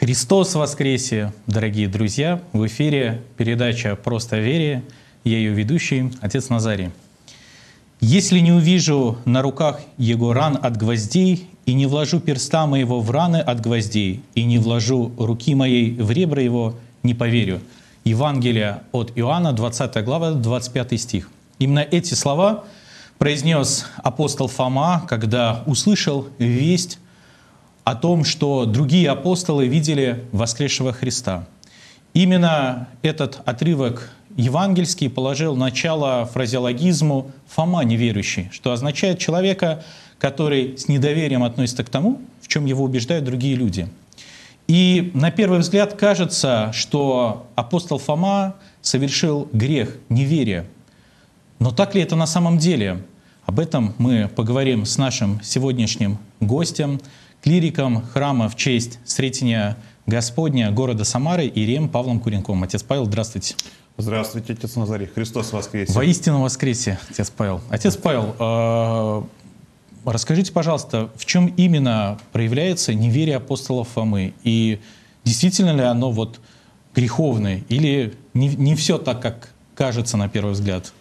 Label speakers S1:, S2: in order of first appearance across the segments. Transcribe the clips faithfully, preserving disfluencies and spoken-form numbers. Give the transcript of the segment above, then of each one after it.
S1: Христос воскресе, дорогие друзья! В эфире передача «Просто о вере». Я ее ведущий, отец Назарий. «Если не увижу на руках Его ран от гвоздей, и не вложу перста моего в раны от гвоздей, и не вложу руки моей в ребра Его, не поверю». Евангелие от Иоанна, двадцатая глава, двадцать пятый стих. Именно эти слова произнес апостол Фома, когда услышал весть о том, что другие апостолы видели воскресшего Христа. Именно этот отрывок евангельский положил начало фразеологизму «Фома неверующий», что означает человека, который с недоверием относится к тому, в чем его убеждают другие люди. И на первый взгляд кажется, что апостол Фома совершил грех неверия. Но так ли это на самом деле? Об этом мы поговорим с нашим сегодняшним гостем, клириком храма в честь Сретения Господня города Самары Иереем Павлом Куренковым. Отец Павел, здравствуйте.
S2: Здравствуйте, отец Назарий. Христос воскресе.
S1: Воистину воскресе, отец Павел. Отец Павел, э, расскажите, пожалуйста, в чем именно проявляется неверие апостола Фомы? И действительно ли оно вот греховное? Или не, не все так, как кажется на первый взгляд?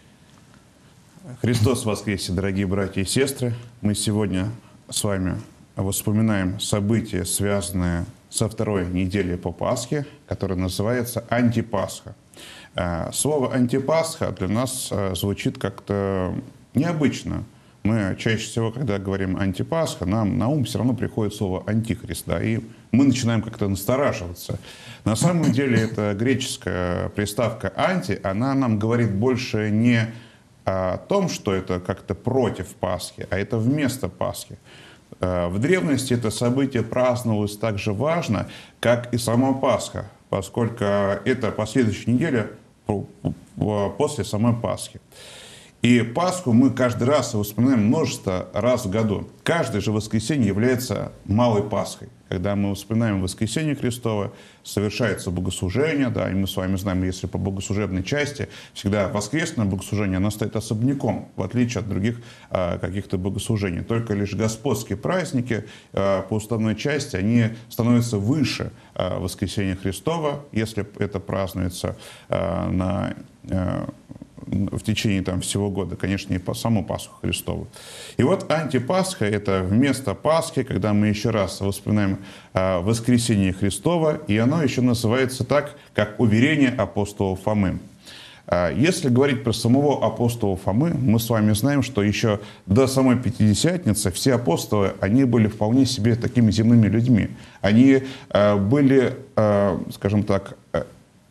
S2: Христос воскресе, дорогие братья и сестры. Мы сегодня с вами вспоминаем события, связанные со второй неделей по Пасхе, которая называется Антипасха. Слово «антипасха» для нас звучит как-то необычно. Мы чаще всего, когда говорим «антипасха», нам на ум все равно приходит слово «антихрист», да, и мы начинаем как-то настораживаться. На самом деле эта греческая приставка «анти», она нам говорит больше не о том, что это как-то против Пасхи, а это вместо Пасхи. В древности это событие праздновалось так же важно, как и сама Пасха, поскольку это последующая неделя после самой Пасхи. И Пасху мы каждый раз вспоминаем множество раз в году. Каждое же воскресенье является малой Пасхой. Когда мы вспоминаем воскресенье Христово, совершается богослужение, да, и мы с вами знаем, если по богослужебной части, всегда воскресное богослужение, оно стоит особняком, в отличие от других а, каких-то богослужений. Только лишь господские праздники а, по уставной части, они становятся выше а, воскресения Христова, если это празднуется а, на... А, в течение там, всего года, конечно, и по саму Пасху Христову. И вот антипасха – это вместо Пасхи, когда мы еще раз вспоминаем э, воскресение Христова, и оно еще называется так, как уверение апостола Фомы. Э, если говорить про самого апостола Фомы, мы с вами знаем, что еще до самой Пятидесятницы все апостолы, они были вполне себе такими земными людьми. Они э, были, э, скажем так, э,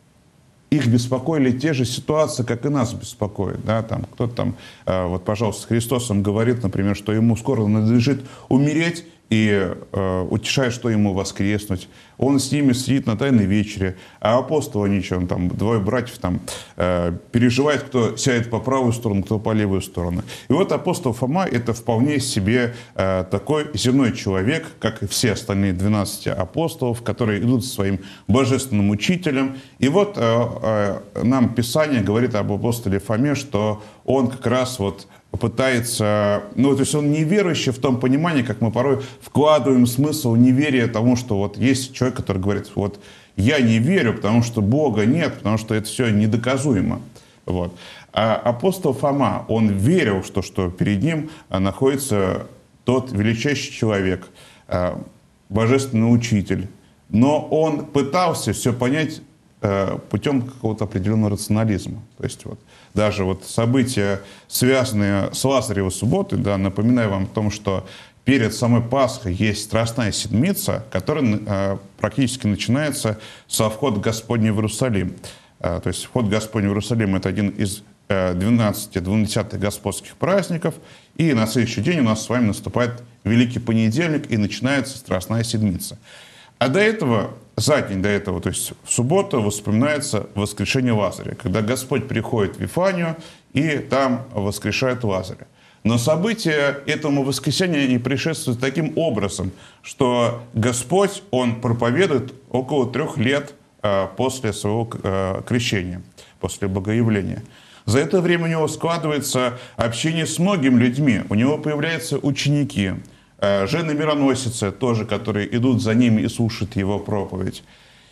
S2: их беспокоили те же ситуации, как и нас беспокоит. Да? Там, кто-то там, э, вот, пожалуйста, с Христосом говорит, например, что ему скоро надлежит умереть, и э, утешает, что ему воскреснуть. Он с ними сидит на Тайной вечере, а апостолы ничего, там, двое братьев там, э, переживает, кто сядет по правую сторону, кто по левую сторону. И вот апостол Фома – это вполне себе э, такой земной человек, как и все остальные двенадцать апостолов, которые идут со своим божественным учителем. И вот э, э, нам Писание говорит об апостоле Фоме, что он как раз вот пытается, ну, то есть он неверующий в том понимании, как мы порой вкладываем смысл неверия тому, что вот есть человек, который говорит, вот я не верю, потому что Бога нет, потому что это все недоказуемо. Вот. А апостол Фома, он верил, что, что перед ним находится тот величайший человек, божественный учитель, но он пытался все понять путем какого-то определенного рационализма. То есть вот даже вот события, связанные с Лазаревой субботой, да, напоминаю вам о том, что перед самой Пасхой есть Страстная Седмица, которая э, практически начинается со входа Господня в Иерусалим. Э, то есть вход Господня в Иерусалим – это один из э, двенадцати двунадесятых господских праздников, и на следующий день у нас с вами наступает Великий Понедельник, и начинается Страстная Седмица. А до этого, за день до этого, то есть в субботу, вспоминается воскрешение Лазаря, когда Господь приходит в Вифанию и там воскрешает Лазаря. Но события этому воскресению не предшествуют таким образом, что Господь, Он проповедует около трех лет после своего крещения, после богоявления. За это время у него складывается общение с многими людьми, у него появляются ученики. жены-мироносицы тоже, которые идут за ними и слушают его проповедь.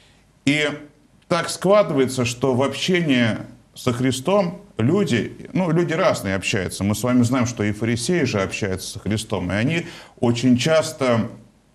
S2: И так складывается, что в общении со Христом люди, ну, люди разные общаются. Мы с вами знаем, что и фарисеи же общаются со Христом, и они очень часто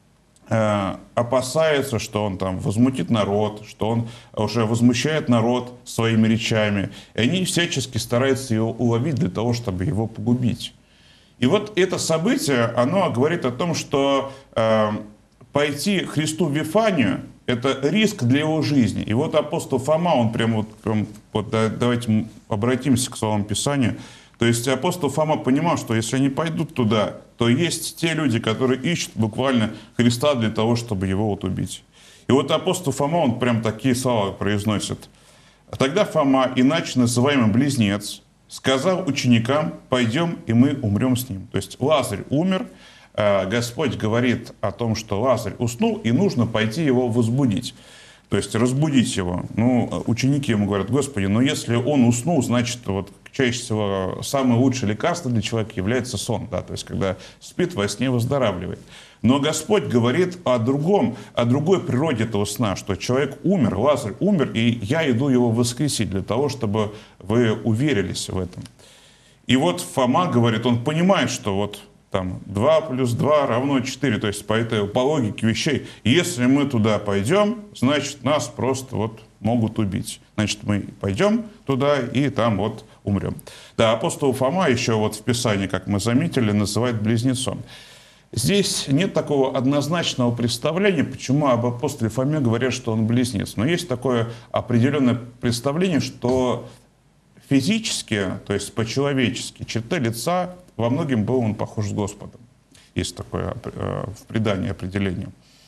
S2: э, опасаются, что он там возмутит народ, что он уже возмущает народ своими речами. И они всячески стараются его уловить для того, чтобы его погубить. И вот это событие, оно говорит о том, что э, пойти Христу в Вифанию – это риск для его жизни. И вот апостол Фома, он прям вот, прям, вот давайте обратимся к словам Писания. То есть апостол Фома понимал, что если они пойдут туда, то есть те люди, которые ищут буквально Христа для того, чтобы его вот убить. И вот апостол Фома, он прям такие слова произносит. «Тогда Фома, иначе называемый Близнец, сказал ученикам: пойдем, и мы умрем с ним». То есть Лазарь умер, Господь говорит о том, что Лазарь уснул, и нужно пойти его возбудить. То есть разбудить его. Ну, ученики ему говорят: Господи, но если он уснул, значит, вот чаще всего самое лучшее лекарство для человека является сон. Да? То есть когда спит, во сне выздоравливает. Но Господь говорит о другом, о другой природе этого сна, что человек умер, Лазарь умер, и я иду его воскресить для того, чтобы вы уверились в этом. И вот Фома говорит, он понимает, что вот там два плюс два равно четыре, то есть по, этой, по логике вещей. Если мы туда пойдем, значит, нас просто вот могут убить. Значит, мы пойдем туда и там вот умрем. Да, апостол Фома еще вот в Писании, как мы заметили, называют близнецом. Здесь нет такого однозначного представления, почему об апостоле Фоме говорят, что он близнец. Но есть такое определенное представление, что физически, то есть по-человечески, черты лица во многом был он похож с Господом. Есть такое в предании определение.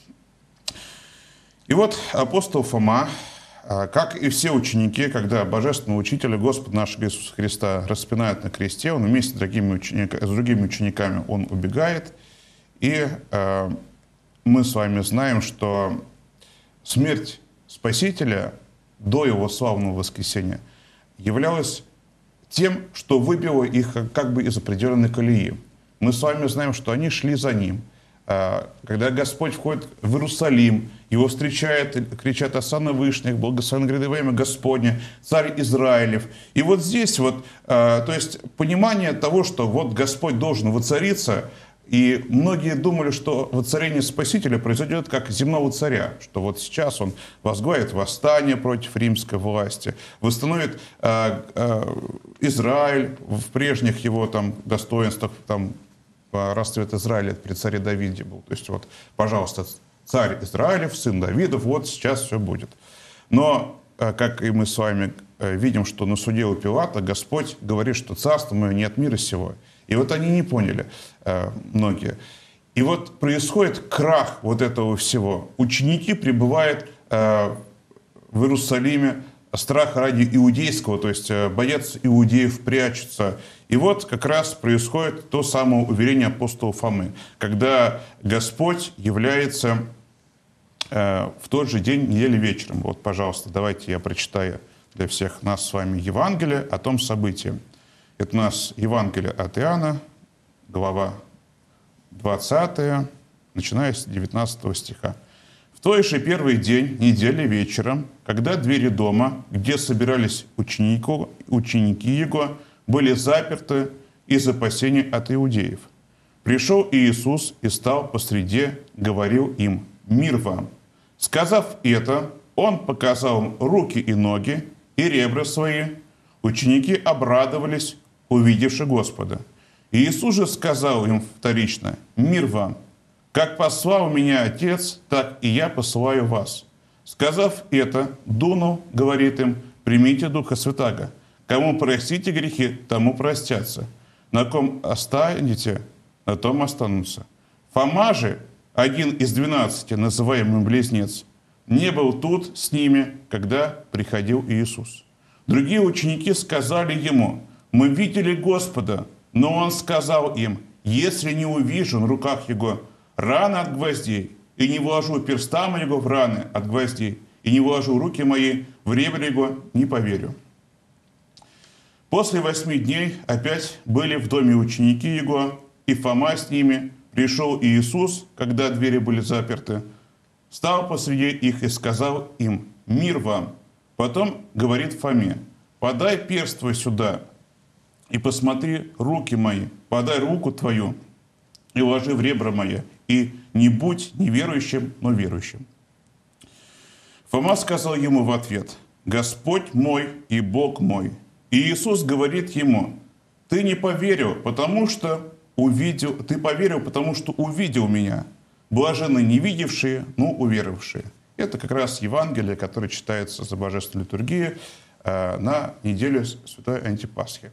S2: И вот апостол Фома, как и все ученики, когда божественного учителя Господа нашего Иисуса Христа распинают на кресте, он вместе с другими учениками, с другими учениками он убегает. И э, мы с вами знаем, что смерть Спасителя до его славного воскресения являлась тем, что выбило их как бы из определенной колеи. Мы с вами знаем, что они шли за ним. Когда Господь входит в Иерусалим, его встречают, кричат: «Осанна Вышних, благословен гряды во имя Господне, царь Израилев». И вот здесь вот, то есть понимание того, что вот Господь должен воцариться, и многие думали, что воцарение Спасителя произойдет как земного царя, что вот сейчас он возглавит восстание против римской власти, восстановит э, э, Израиль в прежних его там достоинствах, там расцвет Израиля при царе Давиде был. То есть вот, пожалуйста, царь Израилев, сын Давидов, вот сейчас все будет. Но, э, как и мы с вами э, видим, что на суде у Пилата Господь говорит, что царство мое не от мира сего. И вот они не поняли, э, многие. И вот происходит крах вот этого всего. Ученики пребывают э, в Иерусалиме, страх ради иудейского, то есть э, боятся иудеев, прячутся. И вот как раз происходит то самое уверение апостола Фомы, когда Господь является э, в тот же день недели вечером. Вот, пожалуйста, давайте я прочитаю для всех нас с вами Евангелие о том событии. Это у нас Евангелие от Иоанна, глава двадцатая, начиная с девятнадцатого стиха. «В той же первый день недели вечером, когда двери дома, где собирались ученику, ученики его, были заперты из опасений от иудеев, пришел Иисус и стал посреди, говорил им: „Мир вам!“ Сказав это, он показал им руки и ноги и ребра свои. Ученики обрадовались, увидевши Господа. И Иисус же сказал им вторично: „Мир вам! Как послал меня Отец, так и я посылаю вас“. Сказав это, дунул, говорит им: „Примите Духа Святаго. Кому простите грехи, тому простятся. На ком останете, на том останутся“. Фома же, один из двенадцати, называемый Близнец, не был тут с ними, когда приходил Иисус. Другие ученики сказали ему: „Мы видели Господа“. Но он сказал им: „Если не увижу на руках его раны от гвоздей, и не вложу перста моего в раны от гвоздей, и не вложу руки мои в ребра его, не поверю“. После восьми дней опять были в доме ученики его, и Фома с ними. пришел Иисус, когда двери были заперты, стал посреди их и сказал им: «Мир вам!» Потом говорит Фоме: «Подай перст твой сюда и посмотри руки мои, подай руку твою и вложи в ребра мои, и не будь неверующим, но верующим». Фома сказал ему в ответ: «Господь мой и Бог мой». И Иисус говорит ему: «Ты не поверил, потому что увидел, ты поверил, потому что увидел меня. Блаженны не видевшие, но уверовавшие». Это как раз Евангелие, которое читается за Божественной литургией э, на неделю Святой Антипасхи.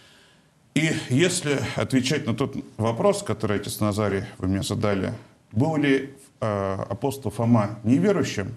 S2: И если отвечать на тот вопрос, который, отец Назарий, вы мне задали, был ли э, апостол Фома неверующим,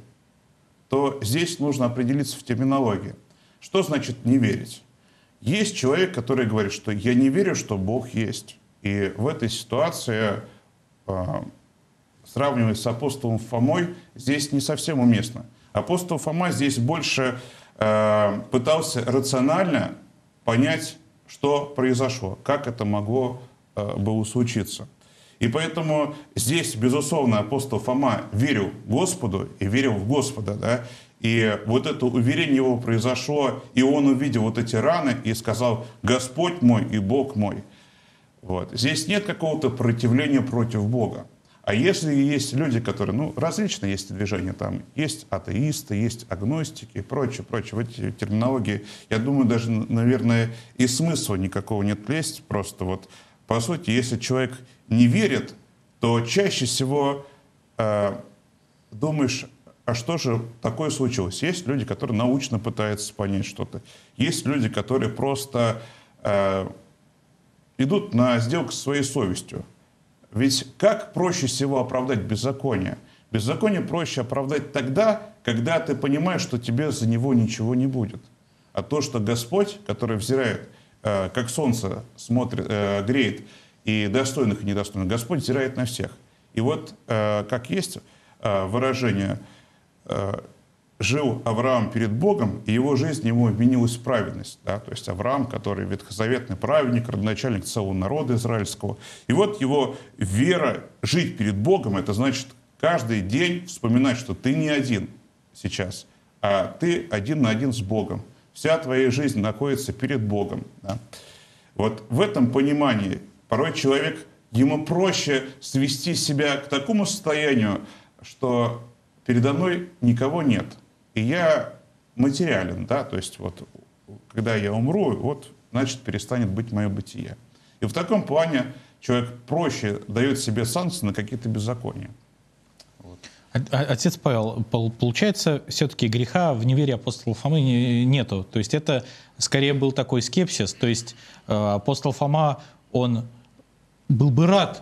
S2: то здесь нужно определиться в терминологии. Что значит не верить? Есть человек, который говорит, что я не верю, что Бог есть. И в этой ситуации э, сравнивать с апостолом Фомой здесь не совсем уместно. Апостол Фома здесь больше э, пытался рационально понять, что произошло, как это могло э, было случиться. И поэтому здесь, безусловно, апостол Фома верил Господу и верил в Господа. Да? И вот это уверение его произошло, и он увидел вот эти раны и сказал: «Господь мой и Бог мой». Вот. Здесь нет какого-то противления против Бога. А если есть люди, которые, ну, различные есть движения, там есть атеисты, есть агностики и прочее, прочее. В эти терминологии, я думаю, даже, наверное, и смысла никакого нет лезть. Просто вот, по сути, если человек не верит, то чаще всего э, думаешь, а что же такое случилось? Есть люди, которые научно пытаются понять что-то. Есть люди, которые просто э, идут на сделку со своей совестью. Ведь как проще всего оправдать беззаконие? Беззаконие проще оправдать тогда, когда ты понимаешь, что тебе за него ничего не будет. А то, что Господь, который взирает, э, как солнце смотрит, э, греет и достойных, и недостойных, Господь взирает на всех. И вот, э, как есть э, выражение, э, жил Авраам перед Богом, и его жизнь ему изменилась в праведность. Да? То есть Авраам, который ветхозаветный праведник, родоначальник целого народа израильского. И вот его вера жить перед Богом, это значит каждый день вспоминать, что ты не один сейчас, а ты один на один с Богом. Вся твоя жизнь находится перед Богом. Да? Вот в этом понимании порой человек, ему проще свести себя к такому состоянию, что передо мной никого нет. И я материален, да, то есть вот, когда я умру, вот, значит, перестанет быть мое бытие. И в таком плане человек проще дает себе санкции на какие-то беззакония. Вот.
S1: Отец Павел, получается, все-таки греха в неверии апостола Фомы нету. То есть это скорее был такой скепсис. То есть апостол Фома, он был бы рад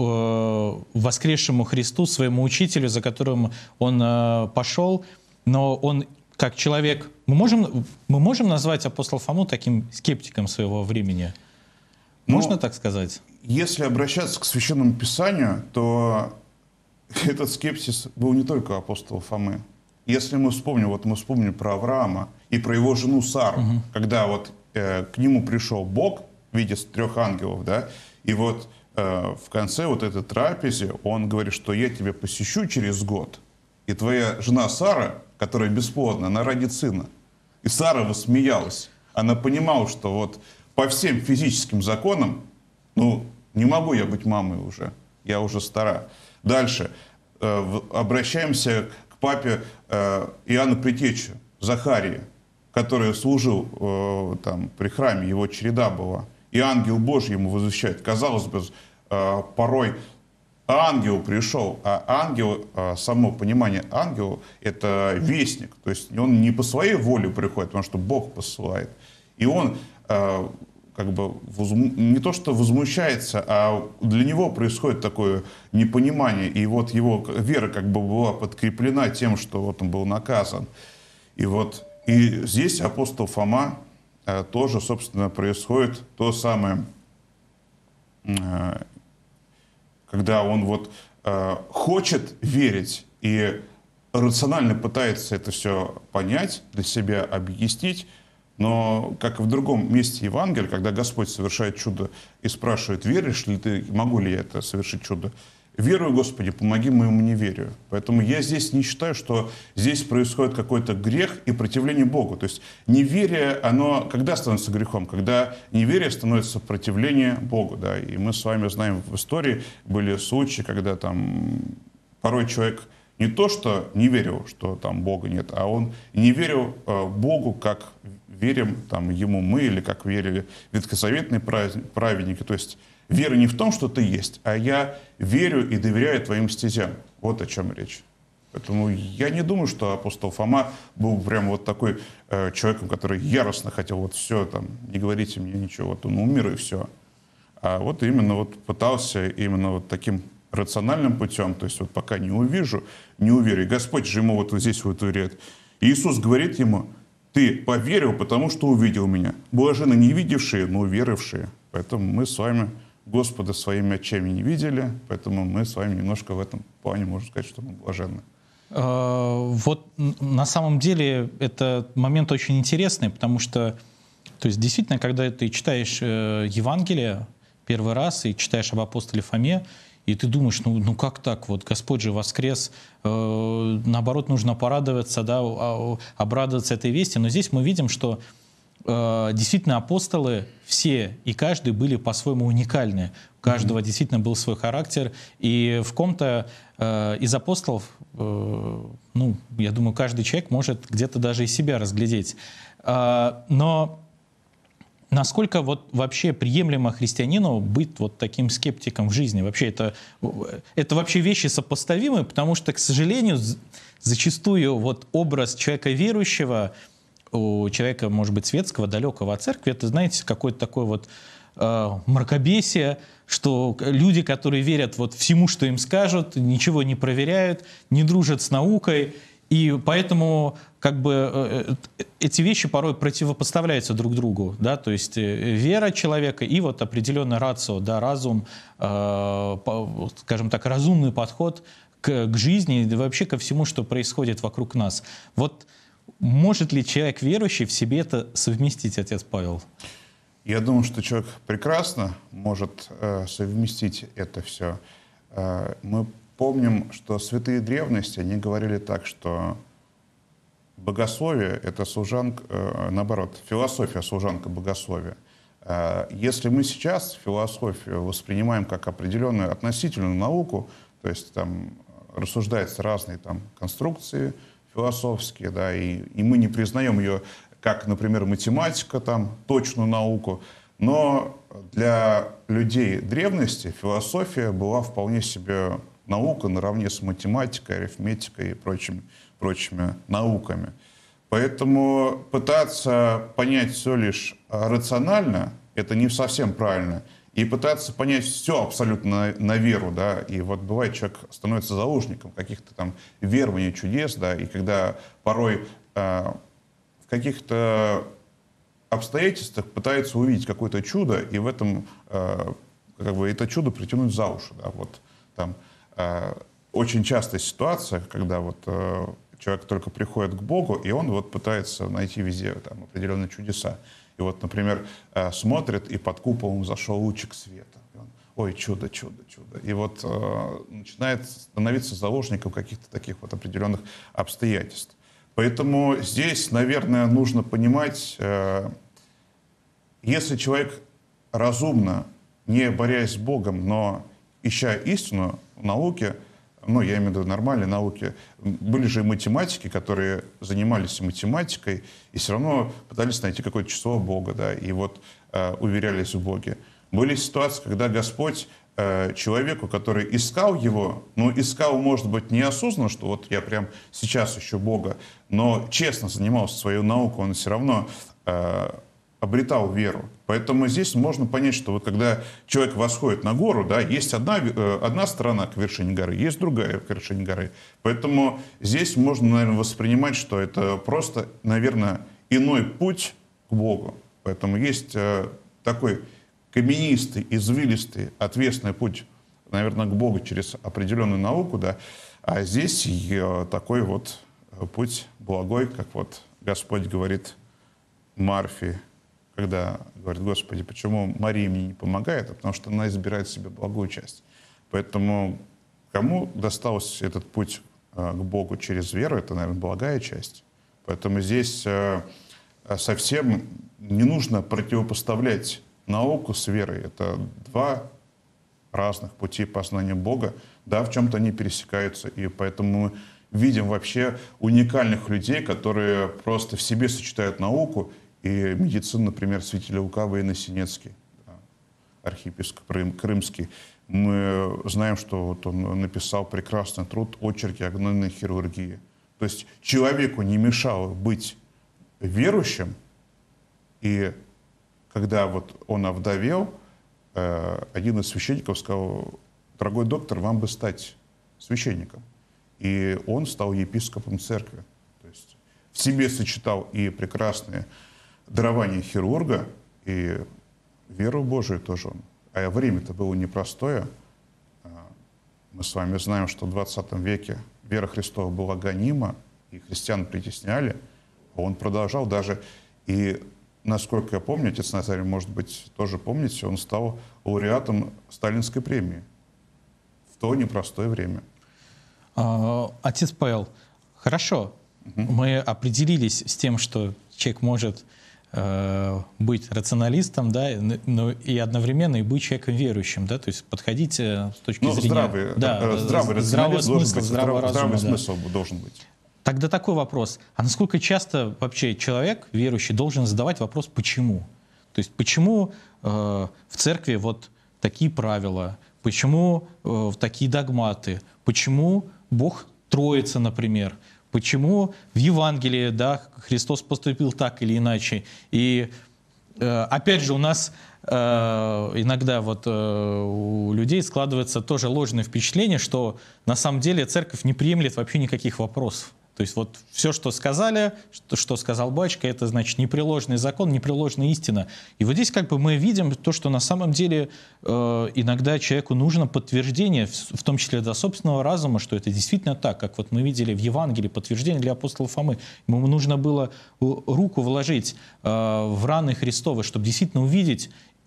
S1: воскресшему Христу, своему учителю, за которым он пошел, но он, как человек, мы можем, мы можем назвать апостола Фому таким скептиком своего времени? Можно
S2: Но,
S1: так сказать?
S2: Если обращаться к Священному Писанию, то этот скепсис был не только у апостола Фомы. Если мы вспомним, вот мы вспомним про Авраама и про его жену Сару, угу. когда вот э, к нему пришел Бог в виде трех ангелов, да, и вот э, в конце вот этой трапезы он говорит, что я тебя посещу через год, и твоя жена Сара, которая бесплодна, она родит сына. И Сара рассмеялась. Она понимала, что вот по всем физическим законам, ну, не могу я быть мамой уже, я уже стара. Дальше э, обращаемся к папе э, Иоанна Предтечи, Захарии, который служил э, там, при храме, его череда была. И ангел Божий ему возвещает. Казалось бы, э, порой ангел пришел, а ангел, само понимание ангела, это вестник. То есть он не по своей воле приходит, потому что Бог посылает. И он как бы не то что возмущается, а для него происходит такое непонимание. И вот его вера как бы была подкреплена тем, что вот он был наказан. И вот и здесь апостол Фома тоже, собственно, происходит то самое, когда он вот э, хочет верить и рационально пытается это все понять, для себя объяснить, Но, как и в другом месте Евангелия, когда Господь совершает чудо и спрашивает, веришь ли ты, могу ли я это совершить чудо? Верую, Господи, помоги моему неверию. Поэтому я здесь не считаю, что здесь происходит какой-то грех и противление Богу. То есть неверие, оно когда становится грехом? Когда неверие становится противление Богу. Да? И мы с вами знаем, в истории были случаи, когда там порой человек не то, что не верил, что там Бога нет, а он не верил э, Богу, как верим там, Ему мы, или как верили ветхозаветные праведники. То есть вера не в том, что ты есть, а я верю и доверяю твоим стезям. Вот о чем речь. Поэтому я не думаю, что апостол Фома был прям вот такой э, человеком, который яростно хотел вот все, там, не говорите мне ничего, вот он умер и все. А вот именно вот пытался именно вот таким рациональным путем, то есть вот пока не увижу, не уверю. И Господь же ему вот здесь вот уверяет. И Иисус говорит ему, ты поверил, потому что увидел меня. Блаженны не видевшие, но уверовавшие. Поэтому мы с вами Господа своими очами не видели, поэтому мы с вами немножко в этом плане, можно сказать, что мы блаженны.
S1: Вот на самом деле этот момент очень интересный, потому что, то есть действительно, когда ты читаешь Евангелие первый раз и читаешь об апостоле Фоме, и ты думаешь, ну, ну как так, вот Господь же воскрес, э, наоборот, нужно порадоваться, да, обрадоваться этой вести. Но здесь мы видим, что э, действительно апостолы все и каждый были по-своему уникальны. У каждого mm-hmm. действительно был свой характер. И в ком-то э, из апостолов, э, ну, я думаю, каждый человек может где-то даже и себя разглядеть. Э, но насколько вот вообще приемлемо христианину быть вот таким скептиком в жизни? Вообще это, это вообще вещи сопоставимые, потому что, к сожалению, зачастую вот образ человека верующего, у человека, может быть, светского, далекого от церкви, это, знаете, какое-то такое вот э, мракобесие, что люди, которые верят вот всему, что им скажут, ничего не проверяют, не дружат с наукой, и поэтому как бы эти вещи порой противопоставляются друг другу, да, то есть вера человека и вот определенный рацио, да, разум, э, скажем так, разумный подход к, к жизни и вообще ко всему, что происходит вокруг нас. Вот может ли человек верующий в себе это совместить, отец Павел?
S2: Я думаю, что человек прекрасно может э, совместить это все. Э, мы помним, что святые древности, они говорили так, что богословие — это служанка, э, наоборот, философия — служанка богословия. Э, если мы сейчас философию воспринимаем как определенную относительную науку, то есть там рассуждаются разные там конструкции философские, да, и, и мы не признаем ее как, например, математика, там, точную науку, но для людей древности философия была вполне себе наука наравне с математикой, арифметикой и прочими, прочими науками. Поэтому пытаться понять все лишь рационально — это не совсем правильно. И пытаться понять все абсолютно на, на веру, да, и вот бывает, человек становится заложником каких-то там верований, чудес, да, и когда порой э, в каких-то обстоятельствах пытается увидеть какое-то чудо, и в этом э, как бы это чудо притянуть за уши, да, вот там. Очень частая ситуация, когда вот э, человек только приходит к Богу, и он вот пытается найти везде там определенные чудеса. И вот, например, э, смотрит, и под куполом зашел лучик света. И он, ой, чудо, чудо, чудо. И вот э, начинает становиться заложником каких-то таких вот определенных обстоятельств. Поэтому здесь, наверное, нужно понимать, э, если человек разумно, не борясь с Богом, но ища истину в науке, ну, я имею в виду нормальной науке, были же и математики, которые занимались математикой, и все равно пытались найти какое-то число Бога, да, и вот э, уверялись в Боге. Были ситуации, когда Господь э, человеку, который искал Его, ну, искал, может быть, неосознанно, что вот я прям сейчас ищу Бога, но честно занимался своей наукой, он все равно э, обретал веру. Поэтому здесь можно понять, что вот когда человек восходит на гору, да, есть одна, одна сторона к вершине горы, есть другая к вершине горы. Поэтому здесь можно, наверное, воспринимать, что это просто, наверное, иной путь к Богу. Поэтому есть такой каменистый, извилистый, отвесный путь, наверное, к Богу через определенную науку, да, а здесь такой вот путь благой, как вот Господь говорит: Марфе, когда говорит: Господи, почему Мария мне не помогает? А потому что она избирает себе благую часть. Поэтому кому достался этот путь к Богу через веру, это, наверное, благая часть. Поэтому здесь совсем не нужно противопоставлять науку с верой. Это два разных пути познания Бога. Да, в чем-то они пересекаются, и поэтому мы видим вообще уникальных людей, которые просто в себе сочетают науку и медицину, например, святитель Лука Воиносенецкий, архиепископ крымский. Мы знаем, что вот он написал прекрасный труд «Очерки о гнойной хирургии». То есть человеку не мешало быть верующим, и когда вот он овдовел, один из священников сказал: дорогой доктор, вам бы стать священником. И он стал епископом церкви. То есть в себе сочетал и прекрасные дарования хирурга, и веру Божию тоже он. А время-то было непростое. Мы с вами знаем, что в двадцатом веке вера Христова была гонима, и христиан притесняли. А он продолжал даже. И, насколько я помню, отец Назарий, может быть, тоже помните, он стал лауреатом Сталинской премии в то непростое время.
S1: Отец Павел, хорошо, угу. Мы определились с тем, что человек может э, быть рационалистом, да, но и одновременно и быть человеком верующим, да, то есть подходить с точки
S2: ну,
S1: зрения...
S2: Здравый,
S1: да,
S2: здравый
S1: здравого смысла,
S2: быть,
S1: здравого разума.
S2: Здравый
S1: да.
S2: смысл должен быть.
S1: Тогда такой вопрос. А насколько часто вообще человек, верующий, должен задавать вопрос «почему?» То есть почему э, в церкви вот такие правила, почему э, такие догматы, почему Бог Троица, например, почему в Евангелии, да, Христос поступил так или иначе. И э, опять же у нас э, иногда вот, э, у людей складывается тоже ложное впечатление, что на самом деле церковь не приемлет вообще никаких вопросов. То есть вот все, что сказали, что, что сказал батюшка, это значит непреложный закон, непреложная истина. И вот здесь как бы мы видим то, что на самом деле э, иногда человеку нужно подтверждение, в, в том числе до собственного разума, что это действительно так, как вот мы видели в Евангелии, подтверждение для апостола Фомы. Ему нужно было руку вложить э, в раны Христовы, чтобы действительно увидеть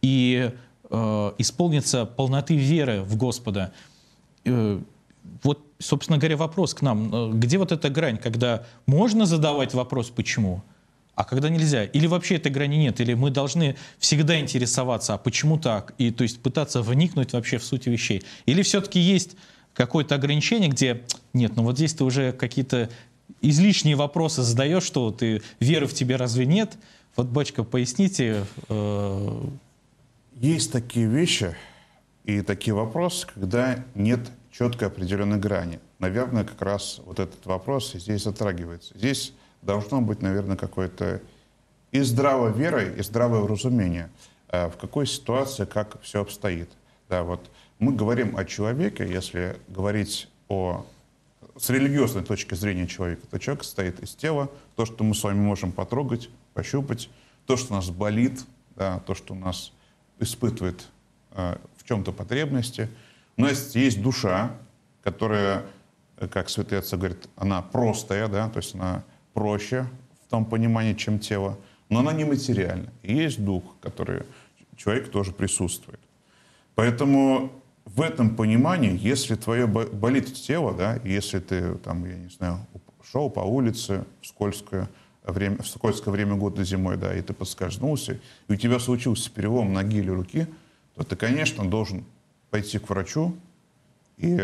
S1: и э, исполниться полноты веры в Господа. Э, Вот, собственно говоря, вопрос к нам. Где вот эта грань, когда можно задавать вопрос «почему?», а когда нельзя? Или вообще этой грани нет? Или мы должны всегда интересоваться, а почему так? И то есть пытаться вникнуть вообще в суть вещей? Или все-таки есть какое-то ограничение, где нет, ну вот здесь ты уже какие-то излишние вопросы задаешь, что ты, веры в тебе разве нет? Вот, батюшка, поясните. Э...
S2: Есть такие вещи и такие вопросы, когда нет четко определенной грани. Наверное, как раз вот этот вопрос здесь затрагивается. Здесь должно быть, наверное, какое-то и здравая вера, и здравое разумение, в какой ситуации, как все обстоит. Да, вот мы говорим о человеке, если говорить о, с религиозной точки зрения человека, то человек состоит из тела, то, что мы с вами можем потрогать, пощупать, то, что у нас болит, да, то, что у нас испытывает в чем-то потребности. У нас есть душа, которая, как святый отец говорит, она простая, да, то есть она проще в том понимании, чем тело, но она нематериальна. И есть дух, который человек тоже присутствует. Поэтому в этом понимании, если твое болит тело, да, если ты, там, я не знаю, шел по улице в скользкое время, в скользкое время года зимой, да, и ты подскользнулся, и у тебя случился перелом ноги или руки, то ты, конечно, должен пойти к врачу, и,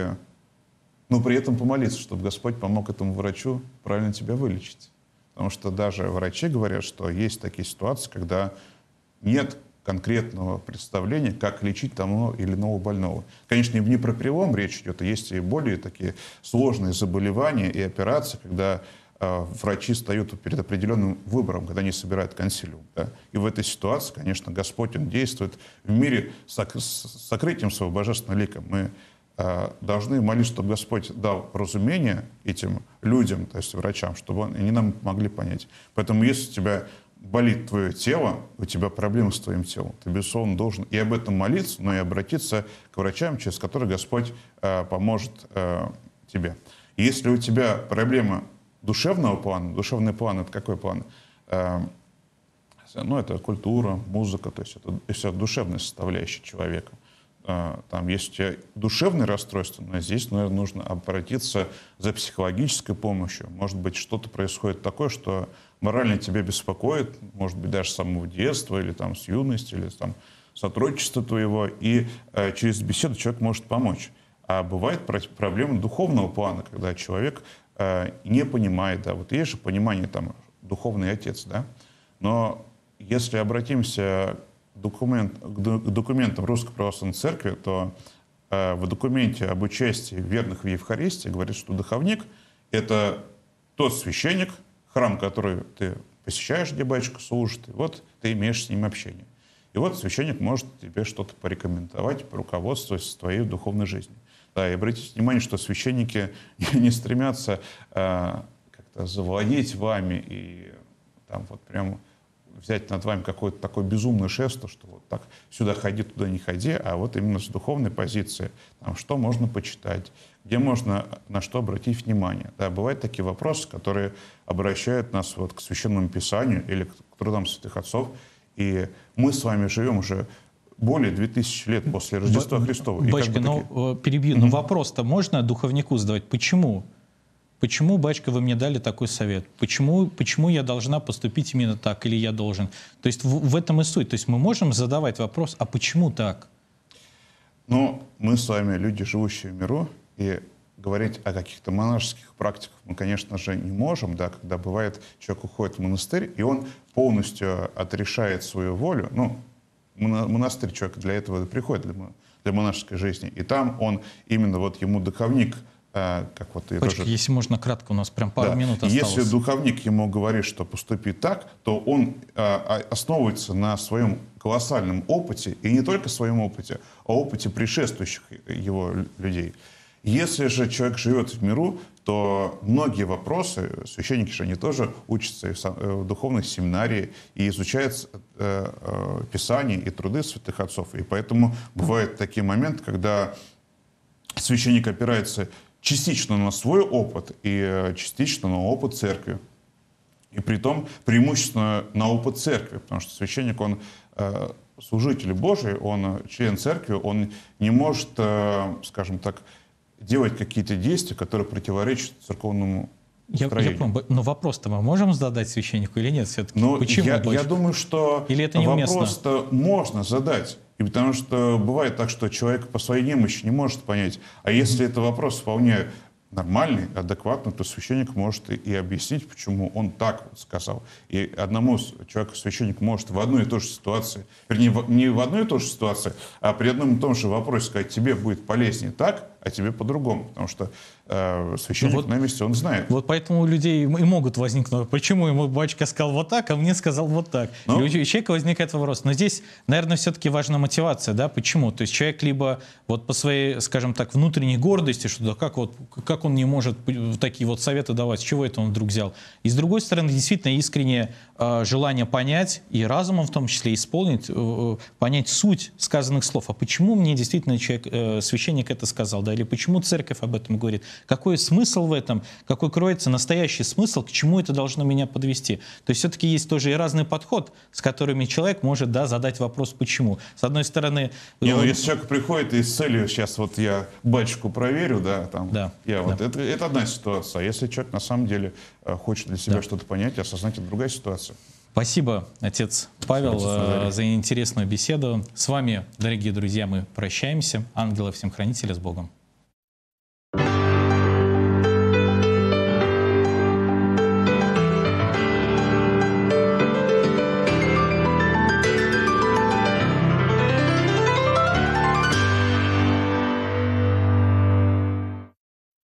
S2: но при этом помолиться, чтобы Господь помог этому врачу правильно тебя вылечить. Потому что даже врачи говорят, что есть такие ситуации, когда нет конкретного представления, как лечить того или иного больного. Конечно, не про перелом речь идет, а есть и более такие сложные заболевания и операции, когда э, врачи встают перед определенным выбором, когда они собирают консилиум. Да? И в этой ситуации, конечно, Господь, Он действует в мире с сокрытием своего божественного лика. Мы э, должны молиться, чтобы Господь дал разумение этим людям, то есть врачам, чтобы они нам могли понять. Поэтому если у тебя болит твое тело, у тебя проблемы с твоим телом, ты, безусловно, должен и об этом молиться, но и обратиться к врачам, через которые Господь э, поможет э, тебе. И если у тебя проблема душевного плана, душевный план — это какой план? Э, Ну, это культура, музыка, то есть это все душевная составляющая человека. Там есть у тебя душевное расстройство, но здесь, наверное, нужно обратиться за психологической помощью. Может быть, что-то происходит такое, что морально тебя беспокоит, может быть, даже с самого детства, или там с юности, или там с отрочества твоего, и э, через беседу человек может помочь. А бывает проблема духовного плана, когда человек э, не понимает, да, вот есть же понимание, там, духовный отец, да, но если обратимся документ, к документам Русской Православной Церкви, то э, в документе об участии верных в Евхаристии говорится, что духовник — это тот священник, храм, который ты посещаешь, где батюшка служит, и вот ты имеешь с ним общение. И вот священник может тебе что-то порекомендовать, поруководствовать в твоей духовной жизни. Да, и обратите внимание, что священники не стремятся э, как-то завладеть вами и там вот прям взять над вами какое-то такое безумное шефство, что вот так сюда ходи, туда не ходи, а вот именно с духовной позиции, там, что можно почитать, где можно на что обратить внимание. Да, бывают такие вопросы, которые обращают нас вот к Священному Писанию или к трудам святых отцов, и мы с вами живем уже более двух тысяч лет после Рождества Христова.
S1: Батюшка, ну, таки... перебью, mm-hmm. но вопрос-то можно духовнику задавать? Почему? Почему, батюшка, вы мне дали такой совет? Почему, почему я должна поступить именно так, или я должен? То есть в, в этом и суть. То есть мы можем задавать вопрос, а почему так?
S2: Ну, мы с вами люди, живущие в миру, и говорить о каких-то монашеских практиках мы, конечно же, не можем, да, когда бывает, человек уходит в монастырь, и он полностью отрешает свою волю. Ну, монастырь человек для этого приходит, для, для монашеской жизни. И там он именно, вот ему духовник, как вот ты
S1: Батюшка,
S2: тоже...
S1: если можно кратко, у нас прям пару
S2: да.
S1: минут осталось.
S2: Если духовник ему говорит, что поступи так, то он а, основывается на своем колоссальном опыте, и не только своем опыте, а опыте предшествующих его людей. Если же человек живет в миру, то многие вопросы, священники же они тоже учатся в духовной семинарии и изучают э, э, Писание и труды святых отцов. И поэтому бывают такие моменты, когда священник опирается частично на свой опыт и частично на опыт церкви. И при том преимущественно на опыт церкви, потому что священник, он э, служитель Божий, он член церкви, он не может, э, скажем так, делать какие-то действия, которые противоречат церковному
S1: я, я помню, но вопрос-то мы можем задать священнику или нет все-таки?
S2: Ну,
S1: почему,
S2: я, я думаю, что
S1: или это
S2: вопрос-то можно задать. И потому что бывает так, что человек по своей немощи не может понять. А если mm-hmm. это вопрос вполне нормальный, адекватный, то священник может и, и объяснить, почему он так вот сказал. И одному человеку священник может в одной и той же ситуации, вернее, в, не в одной и той же ситуации, а при одном и том же вопросе сказать, тебе будет полезнее так, а тебе по-другому. Потому что э, священник вот, на месте, он знает.
S1: Вот поэтому у людей и могут возникнуть, почему ему батюшка сказал вот так, а мне сказал вот так. Ну? И у человека возникает вопрос. Но здесь, наверное, все-таки важна мотивация, да, почему? То есть человек либо вот по своей, скажем так, внутренней гордости, что да, как, вот, как он не может такие вот советы давать, с чего это он вдруг взял. И с другой стороны, действительно искреннее э, желание понять, и разумом в том числе исполнить, э, понять суть сказанных слов. А почему мне действительно человек, э, священник это сказал, да, или почему церковь об этом говорит? Какой смысл в этом? Какой кроется настоящий смысл? К чему это должно меня подвести? То есть все-таки есть тоже и разный подход, с которыми человек может, да, задать вопрос «почему?». С одной стороны...
S2: Не, ну, если человек приходит и с целью «сейчас вот я батюшку проверю», да, там,
S1: да,
S2: я вот,
S1: да.
S2: это, это одна ситуация. А если человек на самом деле хочет для себя
S1: да.
S2: что-то понять и осознать, это другая ситуация.
S1: Спасибо, отец Павел, Спасибо, за интересную беседу. С вами, дорогие друзья, мы прощаемся. Ангела всем хранителя, с Богом.